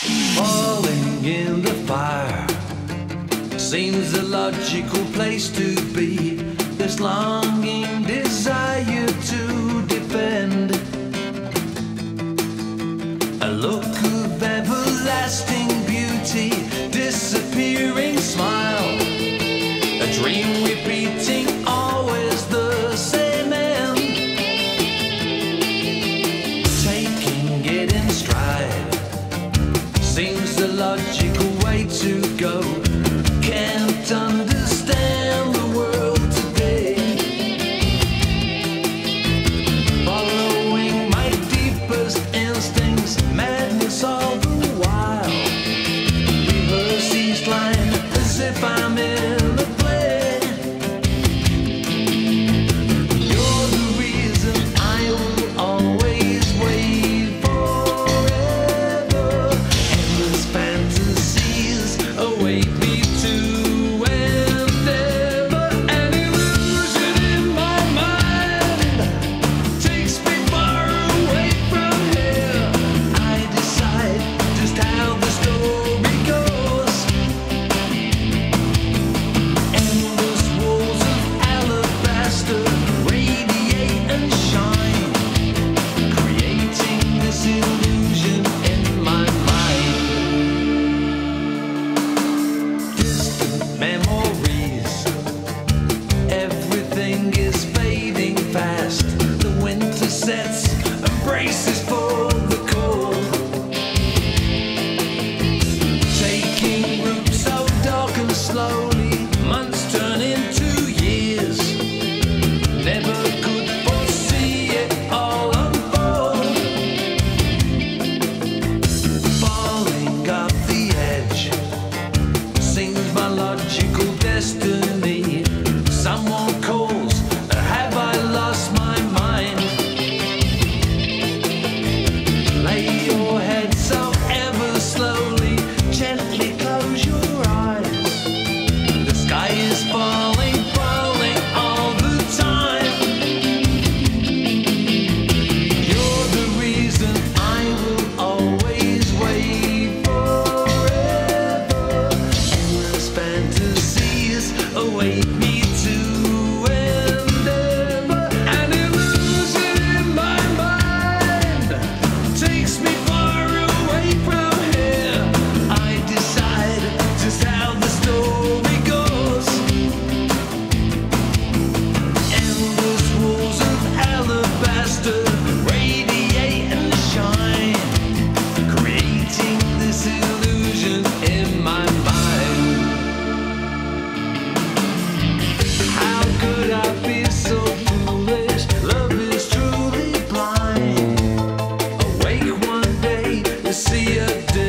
Falling in the fire seems the logical place to be. This longing desire to defend, a look of everlasting beauty, disappearing smile, a dream repeating always the same end. Taking it in stride seems the logical way to go. Can't understand the world today, following my deepest instincts, madness all the while. Rehearse each line as if I'm in a play. You're the reason I will always wait forever. Endless fantasies await me to endeavor. An illusion in my mind takes me far away from here. I decide just how the story goes. Endless walls of alabaster radiate and shine, creating this illusion in my mind. Distant memories, everything is fading fast. The winter sets, embraces for the cold, taking root so dark and slowly. Months turn into years, never could foresee it all unfold. Falling off the edge seems my logical destiny. Someone calls, have I lost my mind? Lay your head so ever slowly, gently close your eyes. The sky is falling, falling all the time. You're the reason I will always wait forever. Endless fantasies await me to endeavor. An illusion in my mind takes me far away from here. I decide just how the story goes. Endless walls of alabaster radiate and shine, creating this illusion in my mind. How could I be so foolish? Love is truly blind. Awake one day to see a